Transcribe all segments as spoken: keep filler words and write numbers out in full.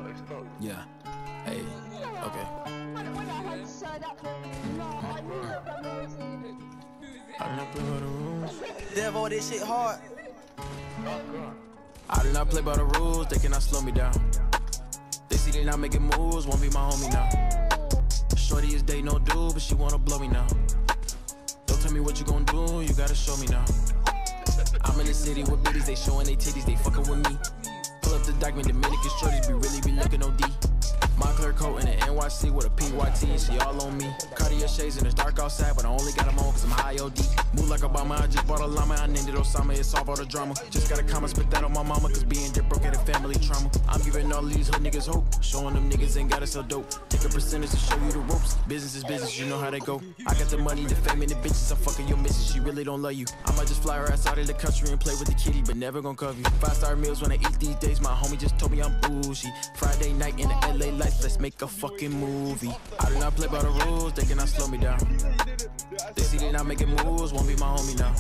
Yeah. Hey. Okay. I do not play by the rules. Dev, all this shit hard. I do not play by the rules. They cannot slow me down. They see they not making moves. Won't be my homie now. Shorty is day no do, but she wanna blow me now. Don't tell me what you gon' do. You gotta show me now. I'm in the city with biddies. They showing they titties. They fucking with me. Pull up the document. Dominican shorties be really be looking O D. Moncler coat in the N Y C with a P Y T, and she all on me. Cartier shades and it's dark outside, but I only got them on cause I'm high O D. Move like Obama, I just bought a llama, I named it Osama, it solve all the drama. Just got a comment, spit that on my mama, cause being dick broke at a family trauma. I'm giving all these hood niggas hope, showing them niggas ain't gotta sell dope. Take a percentage to show you the ropes, business is business, you know how they go. I got the money, the fame, and the bitches, I'm fucking your missus, she really don't love you. I might just fly her ass out of the country and play with the kitty, but never gon' cover you. Five star meals when I eat these days, my homie just told me I'm bougie. Friday night in the L A life, let's make a fucking movie. I do not play by the rules, they cannot slow me down. They see they not making moves, won't be my homie now.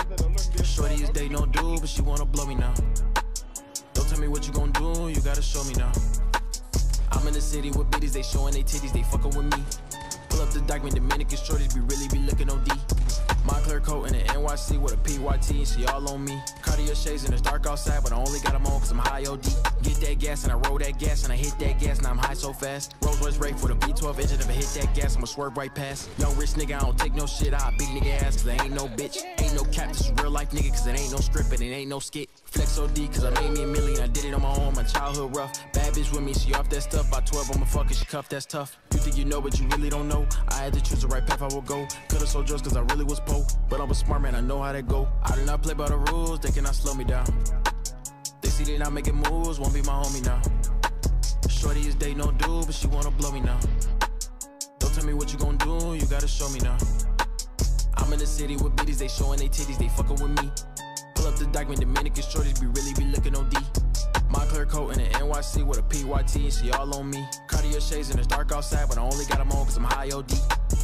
Shorty is day no do, but she wanna blow me now. Don't tell me what you gon' do, you gotta show me now. I'm in the city with biddies, they showing they titties, they fucking with me. Pull up the document, Dominican shorties be really be looking O D. Moncler coat in the N Y C with a P Y T, and she all on me. Cartier shades and it's dark outside, but I only got them on cause I'm high O D. Get that gas and I roll that gas and I hit that gas, now I'm high so fast. Rolls Royce Wraith with a V twelve engine, if I hit that gas, I'ma swerve right past. Young rich nigga, I don't take no shit, I beat nigga ass cause I ain't no bitch. Ain't no cap, this is real life nigga cause it ain't no script and it ain't no skit. Flex O D cause I made me a million, I did it on my own, my childhood rough. Bad bitch with me, she off that stuff, by twelve I'ma fuck it, she cuffed, that's tough. You think you know but you really don't know, I had to choose the right path I would go. Could've sold drugs cause I really was poor, but I'm a smart man, I know how that go. I do not play by the rules, they cannot slow me down. They see they not making moves, won't be my homie now. Shorty is day no do, but she wanna blow me now. Don't tell me what you gon' do, you gotta show me now. I'm in the city with biddies, they showing they titties, they fucking with me. Pull up the document, Dominican shorties be really be looking O D. Moncler coat in the N Y C with a P Y T, and she all on me. Cartier shades and it's dark outside, but I only got them on cause I'm high O D.